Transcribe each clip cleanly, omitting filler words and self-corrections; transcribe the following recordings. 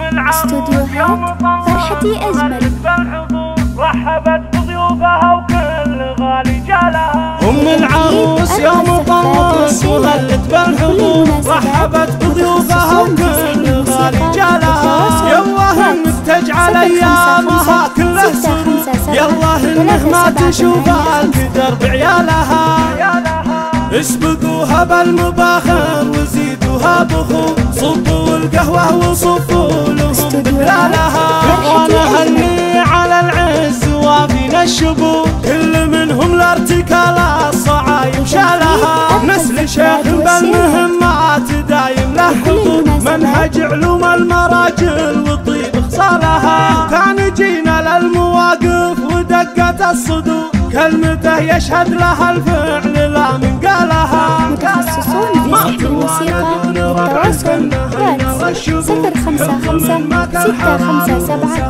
استوديوهات فرحتي أجمل. رحبت بضيوفها وكل غالي جالها. العروس يوم قمص وهلت بالحضور، رحبت بضيوفها وكل غالي جالها. يالله انك تجعل ايامها كله سرور، يالله انه ما تشوف القدر بعيالها. اسبقوها بالمباخر وزيدوها بخور، صبوا القهوة وصفوا لهم بدلالها. وانا هني على العز وافينا الشبور، كل منهم لارتكال الصعايب شالها. نسل شيخ بالمهمات دايم له حضور، منهج علوم المراجل والطيب خصالها. كان جينا للمواقف ودقة الصدور، كلمته يشهد لها الفعل لا من قالها. متخصصون في سحب الموسيقى للتواصل واتس 055 657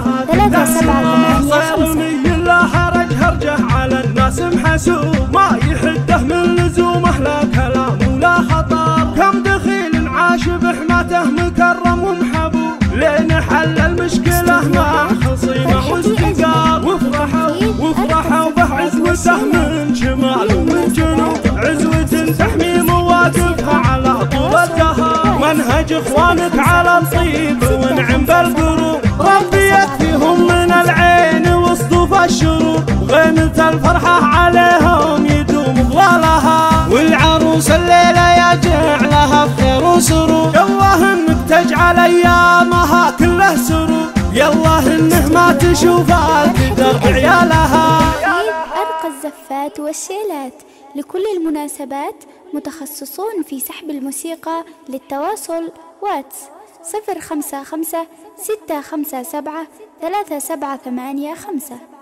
3785. لا حرج هرجه على الناس محسوب، ما يحده من لزومه لا كلام ولا خطر. كم دخيل عاش بحماته مكرم ومحبوب، لين حل المشكلة مع خصيمه واستقال. وافرحوا به عزوته من شمال ومن جنوب، عزوة تحمي مواقفها على طول الدهر. منهج اخوانك على الطيب ونعم بالقلوب، ربي يكفيهم من العين وصدوف الشرور، غيمة الفرحة عليهم يدوم ظلالها. والعروس الليلة يجع لها بخير وسرور، يالله انك تجعل ايامها كله سرور، يالله انه ما تشوف القدر بعيالها. أرقى الزفات والشيلات لكل المناسبات، متخصصون في سحب الموسيقى للتواصل واتس 055 657 3785.